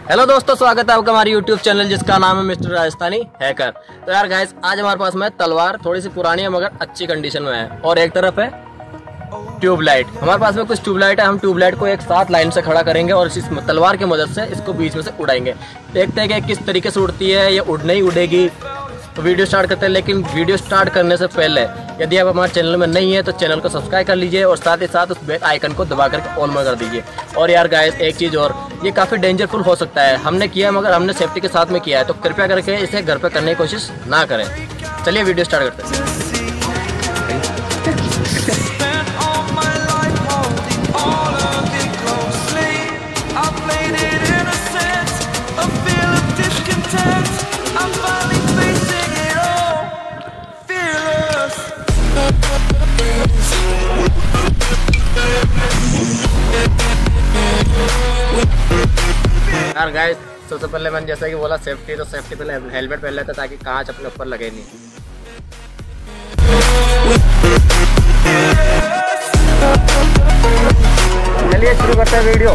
Hello दोस्तों, स्वागत है आपका हमारे YouTube चैनल जिसका नाम है मिस्टर राजस्थानी हैकर। तो यार गाइस, आज हमारे पास में तलवार थोड़ी सी पुरानी है मगर अच्छी कंडीशन में है और एक तरफ है ट्यूबलाइट। हमारे पास में कुछ ट्यूबलाइट है, हम ट्यूबलाइट को एक साथ लाइन से खड़ा करेंगे और इस तलवार की मदद से इसको बीच में से उड़ाएंगे। देखते हैं कि किस तरीके से उड़ती है, ये उड़ नहीं उड़ेगी। तो वीडियो स्टार्ट करते हैं, लेकिन वीडियो स्टार्ट करने से पहले यदि आप हमारे चैनल में नहीं है तो चैनल को सब्सक्राइब कर लीजिए और साथ ही साथ उस बेल आइकन को दबा करके ऑल में कर दीजिए। और यार गाइस, एक चीज़ और, ये काफ़ी डेंजरफुल हो सकता है। हमने किया मगर हमने सेफ्टी के साथ में किया है, तो कृपया करके इसे घर पे करने की कोशिश ना करें। चलिए वीडियो स्टार्ट करते हैं। यार गाइस, सबसे पहले मैंने जैसा कि बोला सेफ्टी, तो सेफ्टी पहले हेलमेट पहन लेता ताकि कांच अपने ऊपर लगे नहीं। चलिए शुरू करते हैं video.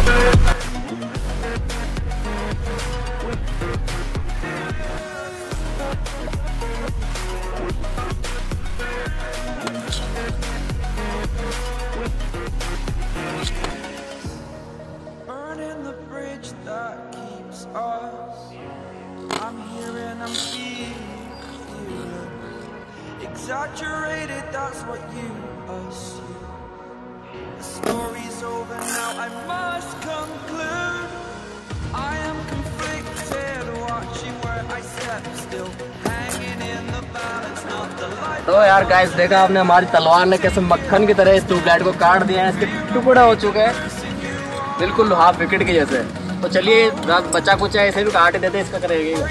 Exaggerated, that's what you assume. The story's over now, I must conclude. I am conflicted, watching where I step still, hanging in the balance, not the light. तो यार गाइस, देखा आपने हमारी तलवार ने कैसे मक्खन की तरह इस ट्यूबलाइट को काट दिया है। इसके टुकड़े हो चुके हैं बिल्कुल हाफ विकेट के जैसे। तो चलिए बचा कुछ है, इसे भी काट देते हैं, इसका करेगा।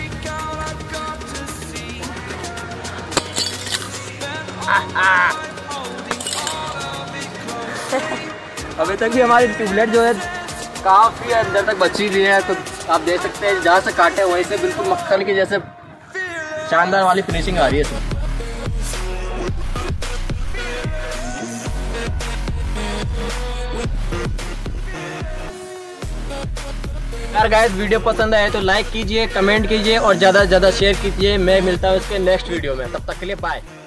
अभी तक भी हमारी ट्यूबलाइट जो है काफी अंदर तक बची हुई है। तो आप देख सकते हैं जहाँ से काटे वहीं से बिल्कुल मक्खन की जैसे शानदार वाली फिनिशिंग आ रही है इसमें। यार गाइस, वीडियो पसंद आए तो लाइक कीजिए, कमेंट कीजिए और ज़्यादा से ज़्यादा शेयर कीजिए। मैं मिलता हूँ इसके नेक्स्ट वीडियो में, तब तक के लिए बाय।